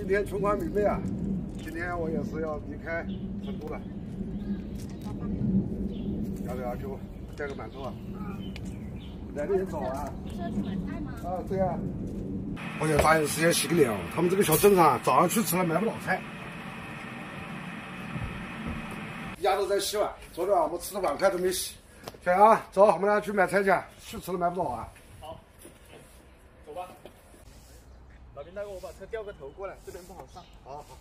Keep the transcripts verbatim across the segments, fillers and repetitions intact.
今天春光明媚啊！今天我也是要离开成都了。要不要就带个馒头啊？来的也早啊。 是要去买菜吗？ 啊，对啊。我现在发现时间洗个脸哦，他们这个小镇上早上去吃了买不到菜。丫头在洗碗，昨天晚上我们吃的碗筷都没洗。小杨，走，我们俩去买菜去，去吃了买不到啊。 好，走吧。老兵大哥，我把车调个头过来，这边不好上。 好好。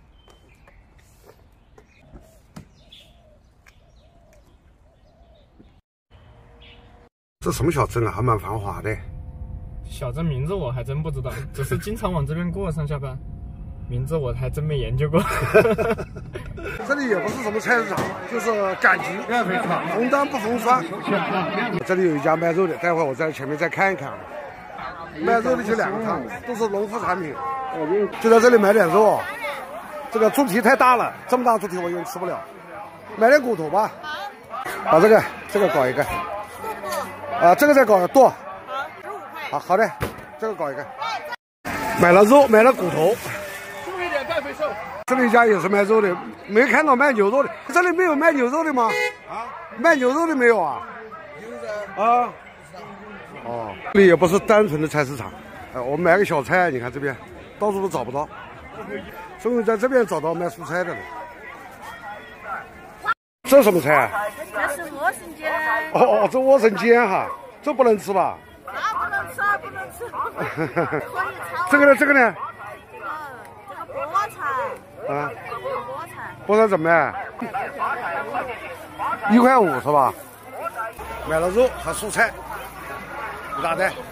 这什么小镇啊，还蛮繁华的。 小镇名字我还真不知道，只是经常往这边过上下班，名字我还真没研究过。 这里也不是什么菜市场，就是赶集，逢单不逢双。这里有一家卖肉的，待会儿我在前面再看一看。卖肉的就两个摊，都是农副产品。就在这里买点肉。这个猪蹄太大了，这么大猪蹄我有点吃不了，买点骨头吧。把这个这个搞一个。啊，这个再搞个剁。好，十五块。好好的，这个搞一个。买了肉，买了骨头。 注意点，半肥瘦。 这里一家也是卖肉的，没看到卖牛肉的。这里没有卖牛肉的吗？啊，卖牛肉的没有啊？有的。啊。哦，这里也不是单纯的菜市场。哎，我买个小菜，你看这边到处都找不到，终于在这边找到卖蔬菜的了。这什么菜啊？ 这是莴笋尖。 哦哦，这莴笋尖哈，这不能吃吧？ 啊，不能吃，不能吃。可以炒。 这个呢？这个呢？ 这个这个菠菜。 啊。 菠菜。 菠菜怎么卖？一块五是吧？买了肉和蔬菜，你咋的？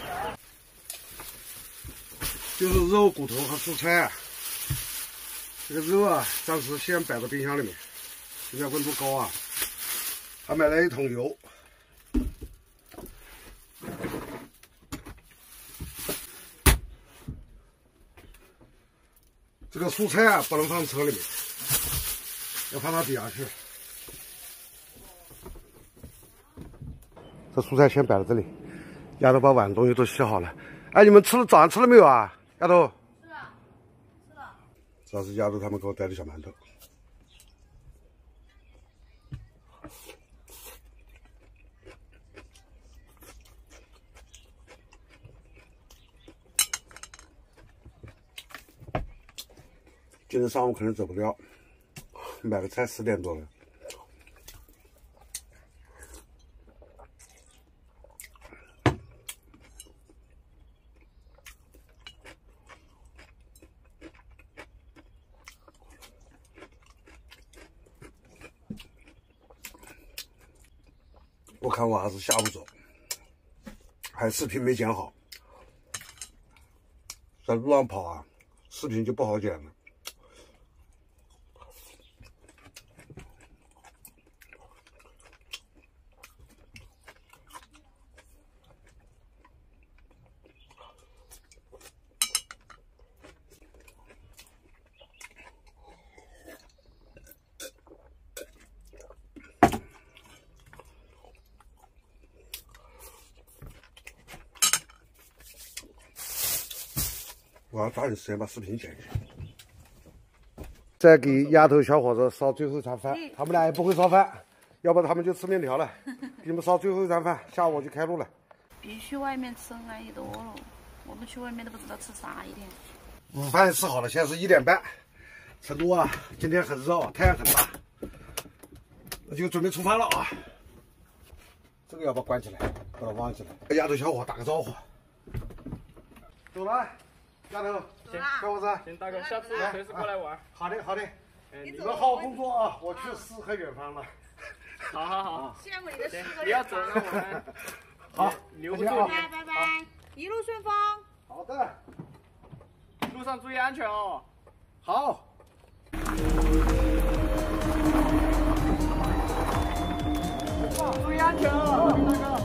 就是肉、骨头和蔬菜啊。这个肉啊，暂时先摆到冰箱里面，现在温度高啊。还买了一桶油。这个蔬菜啊，不能放车里面，要放到底下去。这蔬菜先摆在这里，丫头把碗东西都洗好了。哎，你们吃了早上吃了没有啊？丫头。 吃了，吃了。 这是丫头他们给我带的小馒头。今天上午可能走不了，买个菜十点多了。我看我还是下午走，还视频没剪好，在路上跑啊，视频就不好剪了。我要抓紧时间把视频剪一下。再给丫头小伙子烧最后一餐饭，他们俩也不会烧饭，要不他们就吃面条了。给你们烧最后一餐饭，下午我就开路了。 必须外面吃安逸多了，我们去外面都不知道吃啥一天。 午饭吃好了，现在是一点半。成都啊，今天很热啊，太阳很大，那就准备出发了啊。这个要不要关起来？不要忘记了。跟丫头小伙打个招呼。走了。丫头， 行， 小伙子， 行，大哥，下次随时过来玩。 好的，好的，你们好好工作啊，我去诗和远方了。 好好好， 羡慕你的诗和你要走，那我们好留不住拜你。 拜拜拜，一路顺风。 好的， 路上注意安全哦。 好。 注意安全哦，大哥。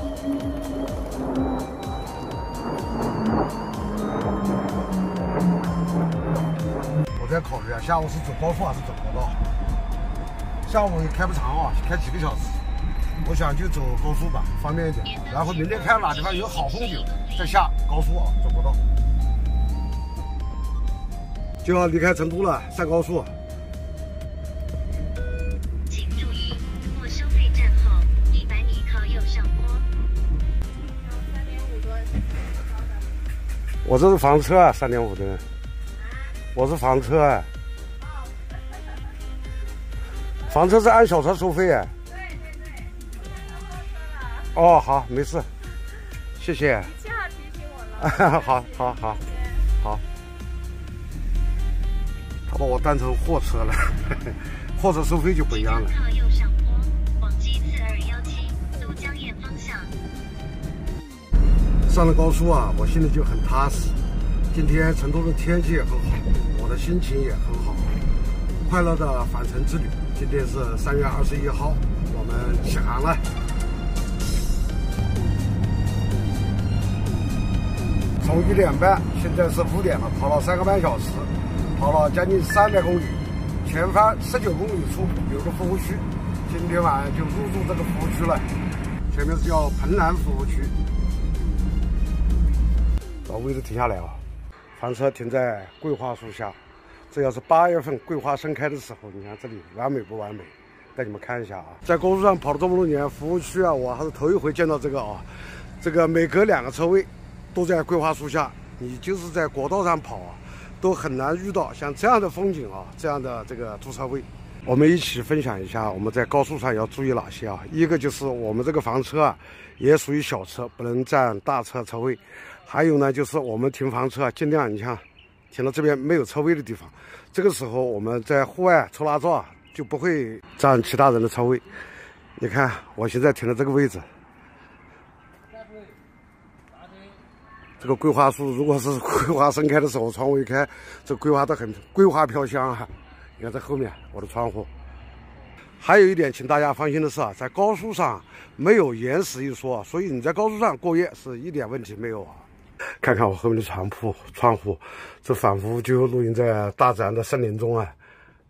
我在考虑啊，下午是走高速还是走国道？下午也开不长啊，开几个小时。我想就走高速吧，方便一点。然后明天看哪地方有好风景，再下高速啊，走国道。 就要离开成都了，上高速。 请注意，过收费站后一百米靠右上坡。三点五吨。 我这是房车啊，三点五吨。我是房车啊。房车是按小车收费哎。 对对对。 哦，好，没事，谢谢。 你幸好提醒我了。 好，好，好，好。他把我当成货车了，货车收费就不一样了。 靠右上坡，往机四二一七都江堰方向。 上了高速啊，我心里就很踏实。今天成都的天气也很好，我的心情也很好。快乐的返程之旅，今天是三月二十一号，我们起航了。从一点半，现在是五点了，跑了三个半小时，跑了将近三百公里，前方十九公里处有个服务区，今天晚上就入住这个服务区了。前面是叫彭南服务区。找位置停下来啊，房车停在桂花树下。这要是八月份桂花盛开的时候，你看这里完美不完美？带你们看一下啊，在高速上跑了这么多年，服务区啊，我还是头一回见到这个啊，这个每隔两个车位。都在桂花树下，你就是在国道上跑啊，都很难遇到像这样的风景啊，这样的这个驻车位。我们一起分享一下我们在高速上要注意哪些啊？一个就是我们这个房车啊，也属于小车，不能占大车车位。还有呢，就是我们停房车啊，尽量你看停到这边没有车位的地方，这个时候我们在户外抽拉照啊，就不会占其他人的车位。你看我现在停的这个位置。这个桂花树，如果是桂花盛开的时候，窗户一开，这桂花都很桂花飘香啊！你看在后面我的窗户。还有一点，请大家放心的是啊，在高速上没有延时一说，所以你在高速上过夜是一点问题没有啊。看看我后面的床铺、窗户，这仿佛就露营在大自然的森林中啊。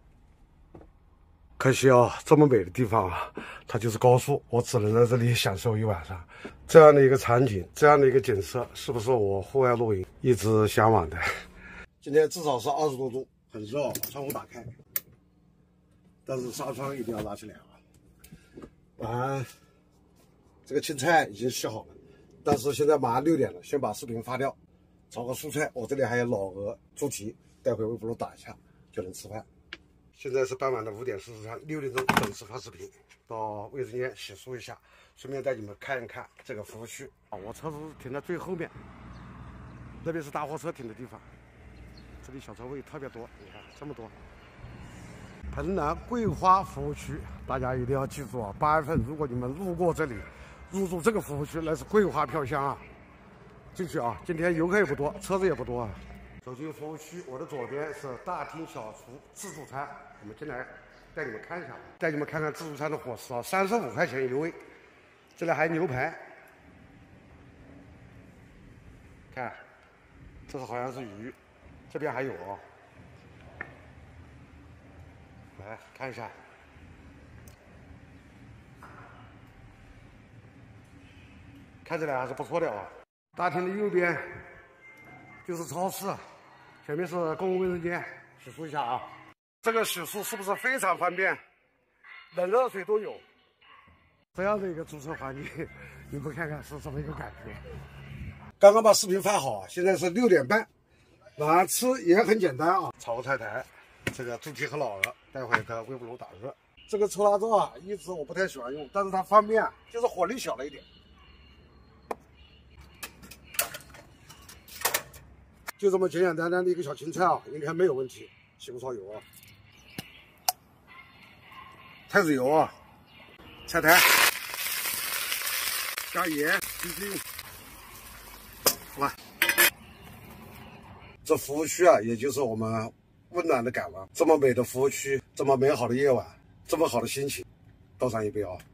可惜啊，这么美的地方啊，它就是高速，我只能在这里享受一晚上。这样的一个场景，这样的一个景色，是不是我户外露营一直向往的？今天至少是二十多度，很热，把窗户打开，但是纱窗一定要拉起来啊。啊，这个青菜已经洗好了，但是现在马上六点了，先把视频发掉，炒个蔬菜。我这里还有老鹅、猪蹄，待会微波炉打一下就能吃饭。现在是傍晚的五点四十三，六点钟准时发视频。到卫生间洗漱一下，顺便带你们看一看这个服务区啊。我车子停在最后面，那边是大货车停的地方。这里小车位特别多，你看这么多。彭南桂花服务区，大家一定要记住啊！八月份如果你们路过这里，入住这个服务区，那是桂花飘香啊！进去啊！今天游客也不多，车子也不多啊。走进服务区，我的左边是大厅小厨自助餐，我们进来带你们看一下，带你们看看自助餐的伙食啊，三十五块钱一位，这里还有牛排，看，这是好像是鱼，这边还有哦，来看一下，看起来还是不错的啊。大厅的右边就是超市。前面是公共卫生间，洗漱一下啊。这个洗漱是不是非常方便？冷热水都有。这样的一个驻车环境，你们看看是什么一个感觉？刚刚把视频发好，现在是六点半。晚上吃也很简单啊，炒个菜苔，这个猪蹄和老鹅，待会儿搁微波炉打热。这个抽拉灶啊，一直我不太喜欢用，但是它方便，就是火力小了一点。就这么简简单单的一个小青菜啊，应该没有问题。洗不少油啊，菜籽油啊，菜苔，加盐，鸡精，来。这服务区啊，也就是我们温暖的港湾。这么美的服务区，这么美好的夜晚，这么好的心情，倒上一杯啊！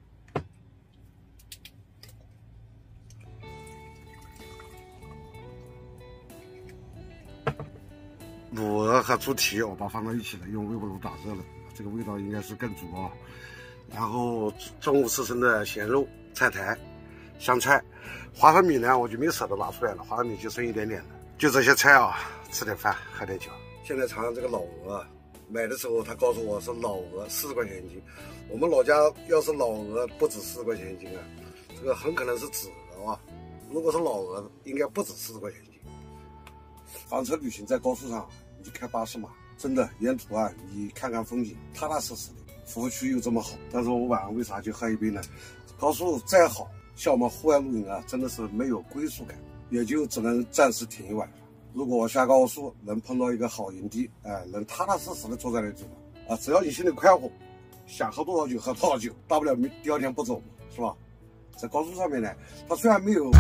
卤鹅和猪蹄我把它放到一起了，用微波炉打热了，这个味道应该是更足啊。然后中午吃剩的咸肉、菜苔、香菜、花生米呢，我就没舍得拿出来了，花生米就剩一点点了。就这些菜啊，吃点饭，喝点酒， 现在尝尝这个老鹅，买的时候他告诉我是老鹅四十块钱一斤，我们老家要是老鹅不止四十块钱一斤啊，这个很可能是纸鹅啊。如果是老鹅，应该不止四十块钱一斤。房车旅行在高速上，你就开巴士嘛，真的沿途啊，你看看风景，踏踏实实的，服务区又这么好。但是我晚上为啥去喝一杯呢？高速再好，像我们户外露营啊，真的是没有归属感，也就只能暂时停一晚上。如果我下高速能碰到一个好营地，哎，能踏踏实实的坐在那个地方啊，只要你心里快活，想喝多少酒喝多少酒，大不了第二天不走嘛，是吧？在高速上面呢，它虽然没有。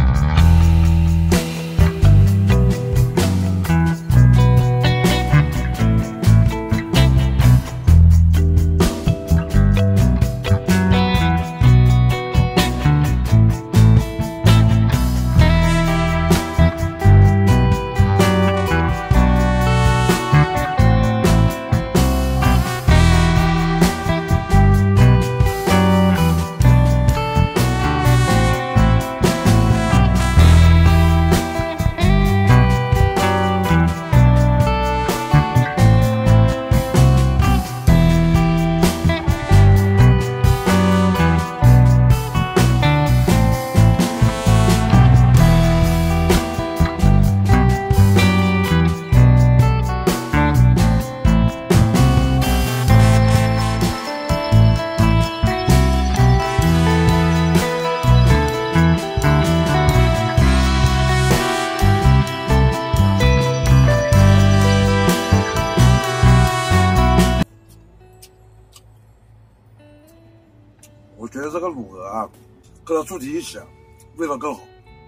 我觉得这个卤鹅啊，跟它住在一起啊，味道更好。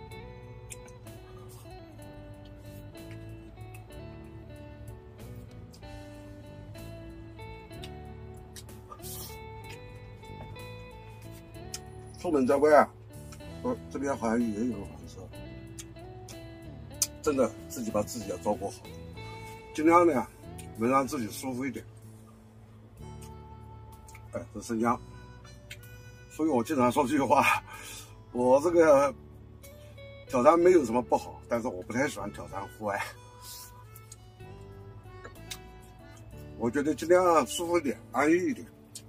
出门在外啊，呃，这边好像也有个房车，真的自己把自己要照顾好，尽量的呀，能让自己舒服一点。哎，这生姜。所以我经常说这句话，我这个挑战没有什么不好，但是我不太喜欢挑战户外。我觉得尽量舒服一点，安逸一点。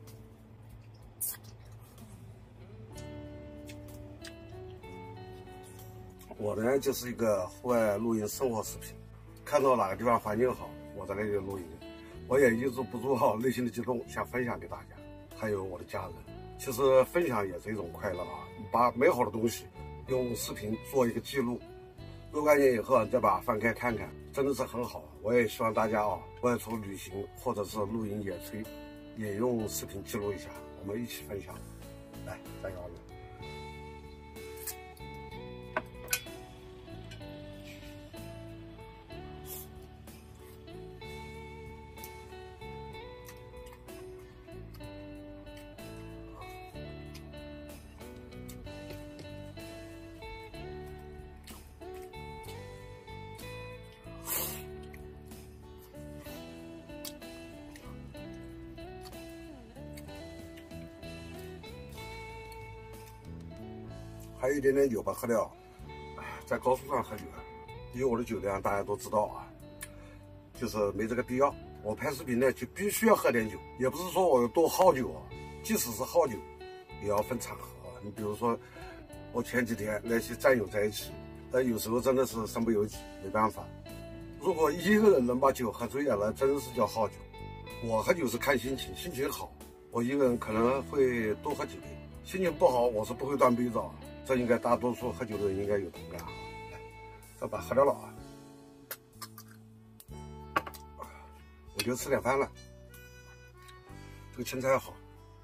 我呢就是一个户外露营生活视频，看到哪个地方环境好，我在那里露营，我也抑制不住好内心的激动，想分享给大家，还有我的家人。其实分享也是一种快乐啊！把美好的东西用视频做一个记录，若干年以后再把它翻开看看，真的是很好。我也希望大家啊，外出旅行或者是露营野炊，也用视频记录一下，我们一起分享。来，加油！还有一点点酒吧喝掉，在高速上喝酒，因为我的酒量大家都知道啊，就是没这个必要。我拍视频呢就必须要喝点酒，也不是说我有多好酒啊，即使是好酒，也要分场合啊。你比如说，我前几天那些战友在一起，但有时候真的是身不由己，没办法。如果一个人能把酒喝醉了，那真是叫好酒。我喝酒是看心情，心情好，我一个人可能会多喝几杯；心情不好，我是不会端杯子啊。这应该大多数喝酒的人应该有同感啊！来，这把喝掉了啊！我就吃点饭了。这个青菜好，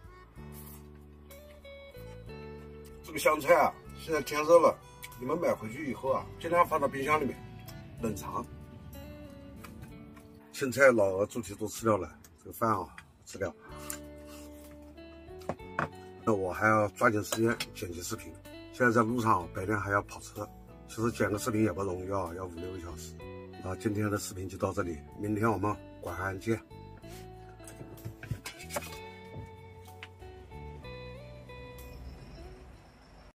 这个香菜啊，现在天热了，你们买回去以后啊，尽量放到冰箱里面冷藏。青菜、老鹅、猪蹄都吃掉了，这个饭啊吃掉。那我还要抓紧时间剪辑视频。现在在路上，白天还要跑车，其实剪个视频也不容易啊，要五六个小时。那今天的视频就到这里，明天我们晚安见。